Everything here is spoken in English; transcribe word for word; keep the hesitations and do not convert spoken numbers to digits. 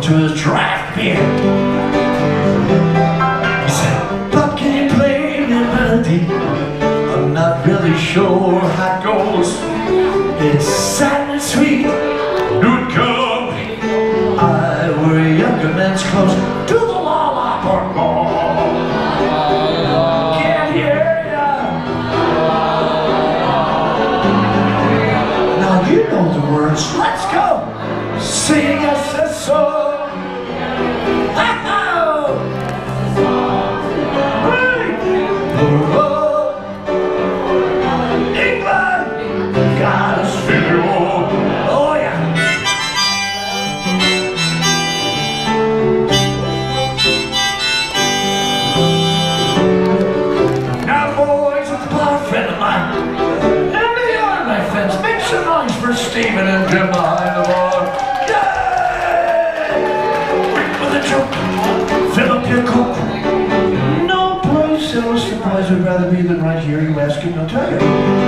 to his draft beer. He said, "But can you play the melody? I'm not really sure how it goes. It's sad and sweet. You'd come. I wear younger men's clothes. Do the lollipop. Can't hear ya." Now you know the words. Let's go. Sing us a song. Stephen and Jim behind the bar. Yay! With a joke, fill up your coke. No place else the prize would rather be than right here. You ask him, he'll tell you.